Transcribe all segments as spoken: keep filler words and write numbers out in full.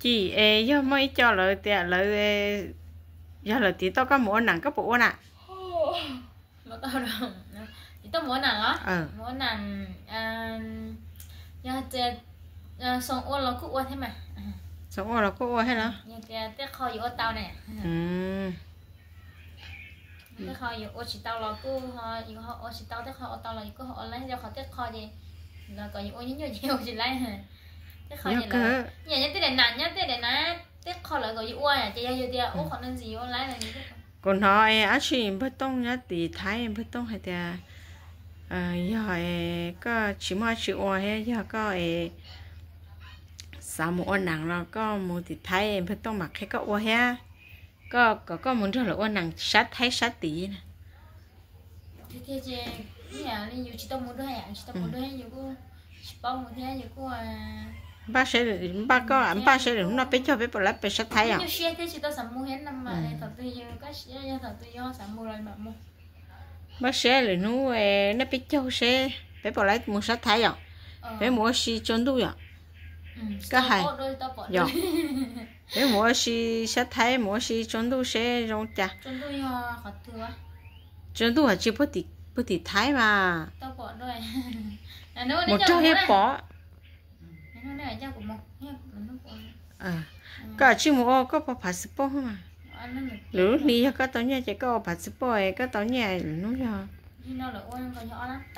chị ê do mấy cho lợi tiệt lợi do lợi tí tao có mua nặng có bộ nè mà tao đâu thì tao muốn nặng á ờ muốn nặng à giờ chơi xong ôn nó cứ ôn thế mà sống rồi là có ua hay đó giờ chơi tết kho vô tao này ừ tết kho vô ôn chỉ tao là cứ họ vô họ ôn chỉ tao tết kho ôn tao là cứ họ lấy cho họ tết kho gì là có những ôn những nhiều nhiều gì lấy tết kho gì là nhà nhà tết để nặng nhá tết để nặng tết kho là có những ôn à chơi vô chơi ôn còn nên gì ôn lấy là những cái còn nói á chị bất tông nhá thì thái bất tông hay thì à giờ có chỉ mua chịu ua hay giờ có sao một ôn nặng rồi có một thì thái bất tông mặc hay có ua ha có có có muốn cho là ôn nặng sát thái sát tí nè thế thế chứ nhà nên nhiều chỉ tao muốn đôi hay chỉ tao muốn đôi hay nhiều cô chỉ bao một thế nhiều cô à ba sẽ ba có ảnh ba sẽ nó bé cho bé bỏ lại bé sát thái à nhiều xe thế chỉ tao sắm mua hết năm mà này thật tự nhiên cái xe thật tự do sắm mua rồi mà mua ba sẽ là nó nó bé cho sẽ bé bỏ lại mua sát thái à bé mua xí trốn đuôi à cái hay dạ bé mua xí sát thái mua xí trốn đuôi sẽ rong chả trốn đuôi họ khó thừa trốn đuôi chỉ bớt thì bớt thì thái mà tao bỏ đuôi một chỗ hết bỏ nó này cho của một à có chỉ mua có bỏ passport mà lũ đi có tao nhà chỉ có passport có tao nhà nó giờ nó là ôn còn nhỏ lắm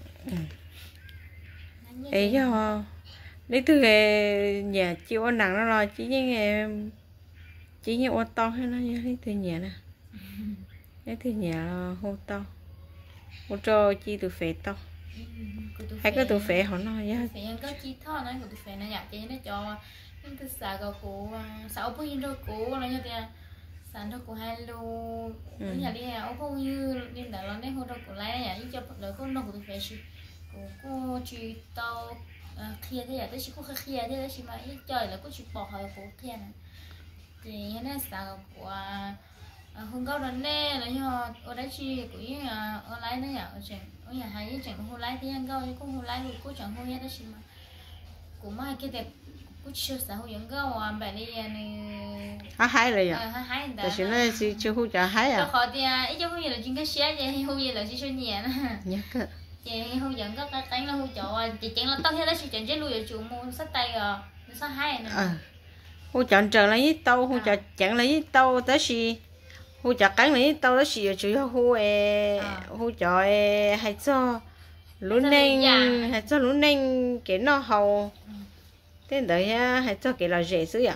ấy giờ lấy từ nhà chịu ôn nặng nó rồi chỉ như em chỉ như ô to hay nó như lấy từ nhà nè lấy từ nhà hô to hô cho chi từ phế to hay có từ phế họ nói vậy phế có chi thọ nói của từ phế nó nhặt chỉ nó cho những cái xà gạo cũ sáu mươi nghìn đô cũ nó như thế sản xuất của hai lô nhà đi hè ông không như nên đã nói nên hôm đó của lấy này những cho phật đời con nó của từ phế chứ của cô chỉ tao kia thế à, tôi chỉ có kia thế đó chỉ mà ít trời là có chỉ bỏ hơi của kia này thì nó sao của hôm cao đến nè là do ở đây chỉ của những ở lái đấy à, ở trên ở nhà hay trên hôm lái thì anh cao thì cũng hôm lái thì cũng chẳng hôm hết đó chỉ mà của mai kia đẹp cũng chưa sao hôm những cao à bạn đi này hái hái rồi à hái hái tại vì nó chỉ chưa hút chả hái à khó thì ít cho hôm gì là chuyên cái xe vậy hôm gì là chỉ số nhẹ nè nhớ cơ chị không dẫn các cái cánh là hú chợ chị chẳng là tao thế đó chị chẳng chết lui ở chỗ mua sách tay rồi nó sao hay nè hú chọn chờ lấy tàu hú chọn chẳng lấy tàu tới gì hú chọn cánh lấy tàu tới gì chủ yếu hú hú chọn hay cho lúa neng hay cho lúa neng cái nó hầu thế đợi hay cho cái là rẻ xứ ạ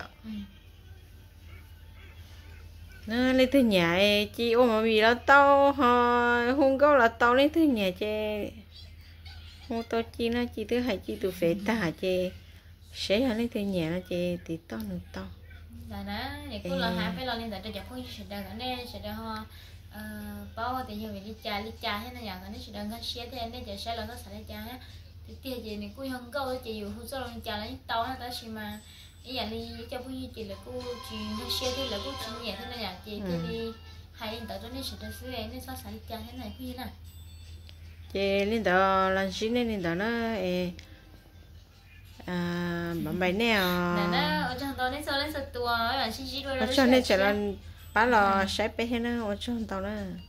nó lấy từ nhà chị ôm mà vì là tao hôn câu là tao lấy từ nhà chị hôn tao chi nó chi thứ hai chi từ phế ta hả chị sẽ lấy từ nhà nó chị thì tao nữa tao là đó vậy cô là hai phải lo lên tại cho cô sẽ đang ở đây sẽ đang ho bao thì nhiều người đi trà đi trà thế này nhà nó sẽ đang xe thế nên giờ sẽ là nó sẽ đi trà á thì tiền gì này cô hôn câu chị dù hôn số lên trà lấy tao nó ta chỉ mà ý là đi cho cô chị là cô chị nó xe thế là cô chị nhẹ thế này à chị cứ đi hai lên tới đó nên sẽ được xứ này nên sao sẽ đi chơi thế này như nào chị lên đó làm gì nên lên đó nó à bấm bài nè nè nó ở trong đó nên sao lên sao tua bạn xin chỉ đôi ở trong đây chỉ là bán lò sấy bé hết nó ở trong tàu đó